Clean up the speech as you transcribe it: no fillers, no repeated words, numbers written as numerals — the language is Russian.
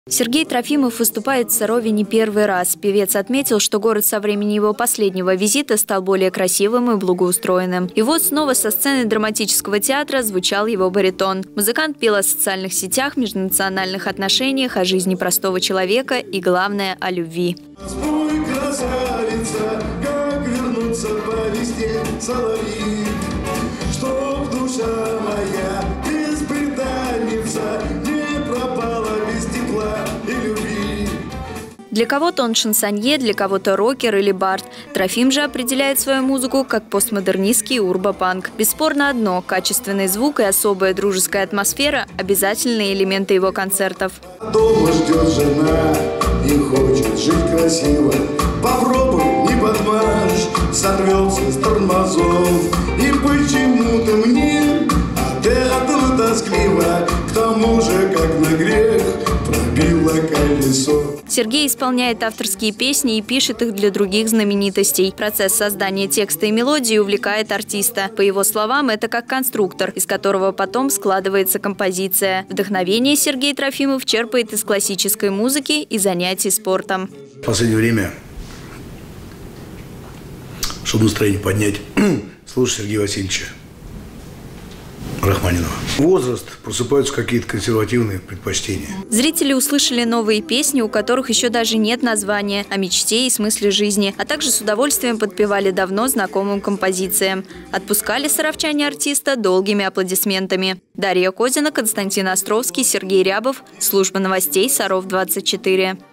Сергей Трофимов выступает в Сарове не первый раз. Певец отметил, что город со времени его последнего визита стал более красивым и благоустроенным. И вот снова со сцены драматического театра звучал его баритон. Музыкант пел о социальных сетях, межнациональных отношениях, о жизни простого человека и, главное, о любви. Спой, красавица, как вернуться по весне соловьи, чтоб душа моя испытанница не пропала без тепла и любви. Для кого-то он шансонье, для кого-то рокер или бард. Трофим же определяет свою музыку как постмодернистский урбопанк. Бесспорно одно – качественный звук и особая дружеская атмосфера – обязательные элементы его концертов. Дома ждет жена и хочет жить красиво. Попробуй, не подмажь, сорвется с тормозов. И почему-то мне от этого тоскливо, к тому же, как на грех, пробило колесо. Сергей исполняет авторские песни и пишет их для других знаменитостей. Процесс создания текста и мелодии увлекает артиста. По его словам, это как конструктор, из которого потом складывается композиция. Вдохновение Сергей Трофимов черпает из классической музыки и занятий спортом. В последнее время, чтобы настроение поднять, слушаю Сергея Васильевича Рахманинова. Возраст, просыпаются какие-то консервативные предпочтения. Зрители услышали новые песни, у которых еще даже нет названия, о мечте и смысле жизни, а также с удовольствием подпевали давно знакомым композициям. Отпускали саровчане артиста долгими аплодисментами. Дарья Козина, Константин Островский, Сергей Рябов. Служба новостей Саров 24.